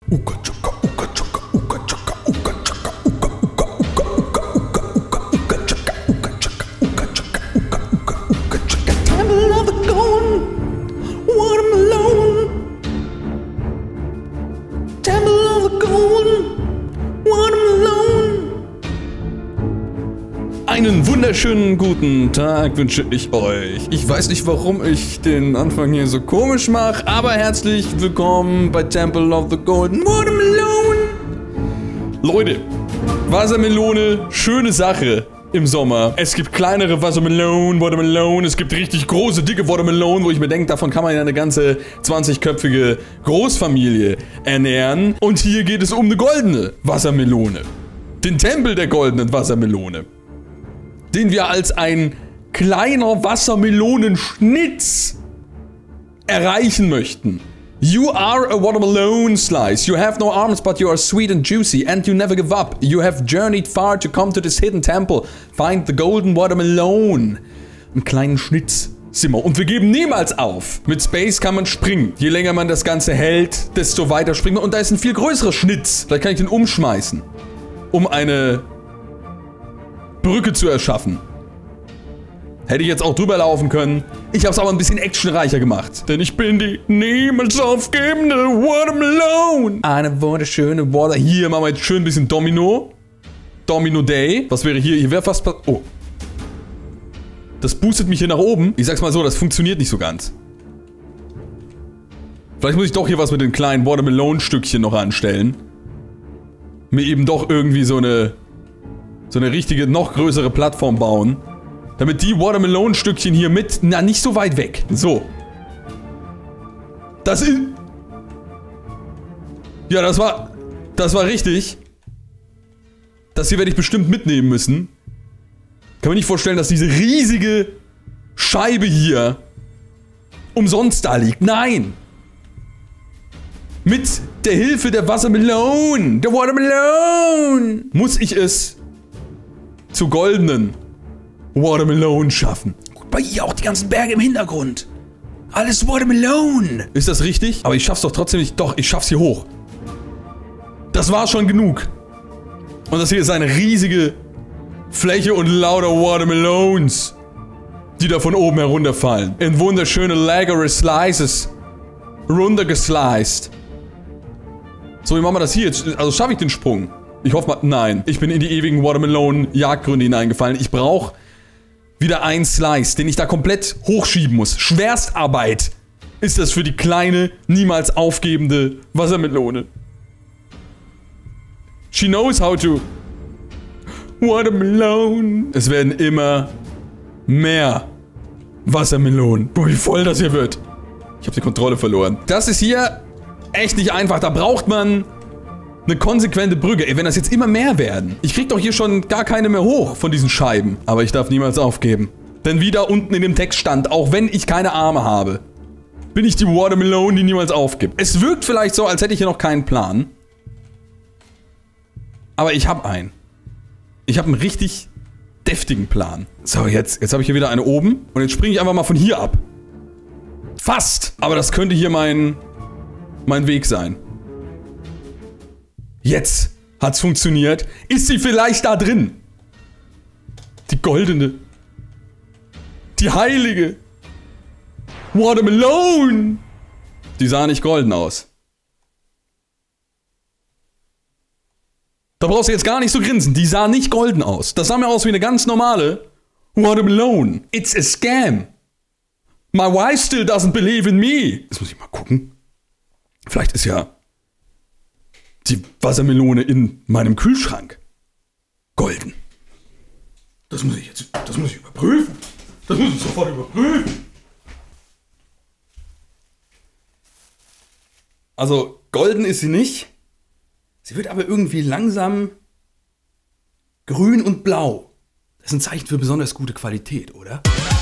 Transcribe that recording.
Temple of the Golden Watermelon. Temple of the Golden Watermelon. Einen wunderschönen guten Tag wünsche ich euch. Ich weiß nicht, warum ich den Anfang hier so komisch mache, aber herzlich willkommen bei Temple of the Golden Watermelon. Leute, Wassermelone, schöne Sache im Sommer. Es gibt kleinere Watermelon, es gibt richtig große, dicke Watermelon, wo ich mir denke, davon kann man ja eine ganze 20-köpfige Großfamilie ernähren. Und hier geht es um eine goldene Wassermelone. Den Tempel der goldenen Wassermelone. Den wir als ein kleiner Wassermelonenschnitz erreichen möchten. You are a watermelon slice. You have no arms, but you are sweet and juicy, and you never give up. You have journeyed far to come to this hidden temple. Find the golden watermelon. Einen kleinen Schnitz sind wir. Und wir geben niemals auf. Mit Space kann man springen. Je länger man das Ganze hält, desto weiter springen wir. Und da ist ein viel größerer Schnitz. Vielleicht kann ich den umschmeißen. Um eine Brücke zu erschaffen. Hätte ich jetzt auch drüber laufen können. Ich habe es aber ein bisschen actionreicher gemacht. Denn ich bin die niemals aufgebende Watermelon. Eine wunderschöne Water. Hier machen wir jetzt schön ein bisschen Domino. Domino Day. Was wäre hier? Hier wäre fast... Oh. Das boostet mich hier nach oben. Ich sag's mal so, das funktioniert nicht so ganz. Vielleicht muss ich doch hier was mit den kleinen Watermelon-Stückchen noch anstellen. Mir eben doch irgendwie so eine richtige, noch größere Plattform bauen. Damit die Watermelon-Stückchen hier mit... Na, nicht so weit weg. So. Das ist... Ja, das war richtig. Das hier werde ich bestimmt mitnehmen müssen. Kann mir nicht vorstellen, dass diese riesige Scheibe hier umsonst da liegt. Nein! Mit der Hilfe der Wassermelone, der Watermelon, muss ich es zu goldenen Watermelon schaffen. Guck mal hier, auch die ganzen Berge im Hintergrund. Alles Watermelon. Ist das richtig? Aber ich schaff's doch trotzdem nicht. Doch, ich schaff's hier hoch. Das war schon genug. Und das hier ist eine riesige Fläche und lauter Watermelons, die da von oben herunterfallen. In wunderschöne leckere Slices. Runtergesliced. So, wie machen wir das hier jetzt? Also schaffe ich den Sprung? Ich hoffe mal, nein. Ich bin in die ewigen Watermelon-Jagdgründe hineingefallen. Ich brauche wieder einen Slice, den ich da komplett hochschieben muss. Schwerstarbeit ist das für die kleine, niemals aufgebende Wassermelone. She knows how to... Watermelon. Es werden immer mehr Wassermelonen. Boah, wie voll das hier wird. Ich habe die Kontrolle verloren. Das ist hier echt nicht einfach. Da braucht man eine konsequente Brücke. Ey, wenn das jetzt immer mehr werden. Ich krieg doch hier schon gar keine mehr hoch von diesen Scheiben. Aber ich darf niemals aufgeben. Denn wie da unten in dem Text stand, auch wenn ich keine Arme habe, bin ich die Watermelone, die niemals aufgibt. Es wirkt vielleicht so, als hätte ich hier noch keinen Plan. Aber ich habe einen. Ich habe einen richtig deftigen Plan. So, jetzt habe ich hier wieder eine oben. Und jetzt springe ich einfach mal von hier ab. Fast! Aber das könnte hier mein Weg sein. Jetzt hat's funktioniert. Ist sie vielleicht da drin? Die goldene. Die heilige. Watermelone. Die sah nicht golden aus. Da brauchst du jetzt gar nicht so grinsen. Die sah nicht golden aus. Das sah mir aus wie eine ganz normale Watermelone. It's a scam. My wife still doesn't believe in me. Jetzt muss ich mal gucken. Vielleicht ist ja die Wassermelone in meinem Kühlschrank golden. Das muss ich überprüfen. Das muss ich sofort überprüfen. Also, golden ist sie nicht. Sie wird aber irgendwie langsam grün und blau. Das ist ein Zeichen für besonders gute Qualität, oder?